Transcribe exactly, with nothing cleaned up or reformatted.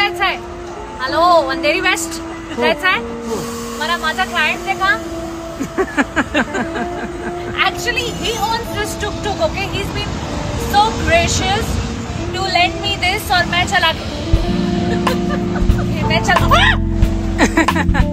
जायचं आहे? हॅलो अंधेरी वेस्ट जायचं आहे? मला माझा क्लायंट देखा. Actually, he owns this tuk-tuk. Okay, he's been so gracious to lend me this. और मैं चला मैं चला